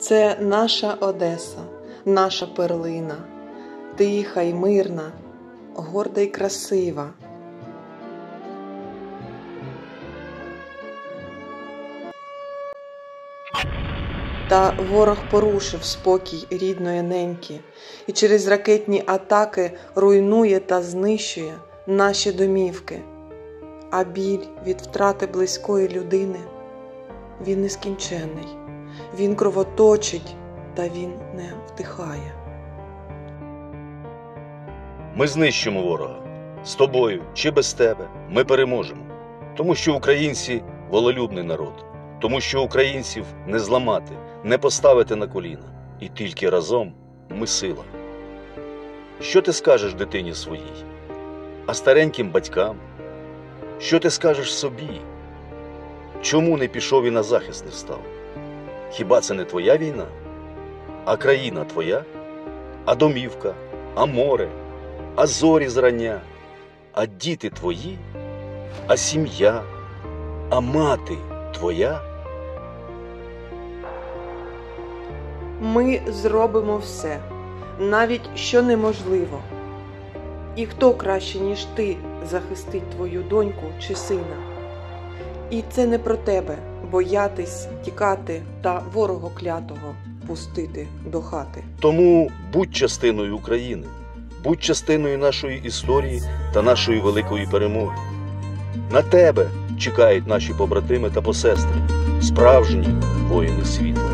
Це наша Одеса, наша перлина, тиха й мирна, горда й красива. Та ворог порушив спокій рідної неньки і через ракетні атаки руйнує та знищує наші домівки. А біль від втрати близької людини, він нескінченний, він кровоточить, та він не втихає. Ми знищимо ворога. З тобою чи без тебе ми переможемо. Тому що українці – волелюбний народ. Тому що українців не зламати, не поставити на коліна. І тільки разом ми сила. Що ти скажеш дитині своїй? А стареньким батькам? Що ти скажеш собі? Чому не пішов і на захист не встав? Хіба це не твоя війна? А країна твоя? А домівка? А море? А зорі зрання? А діти твої? А сім'я? А мати твоя? Ми зробимо все, навіть що неможливо. І хто краще, ніж ти, захистить твою доньку чи сина? І це не про тебе – боятись, тікати та ворога клятого пустити до хати. Тому будь частиною України, будь частиною нашої історії та нашої великої перемоги. На тебе чекають наші побратими та посестри, справжні воїни світла.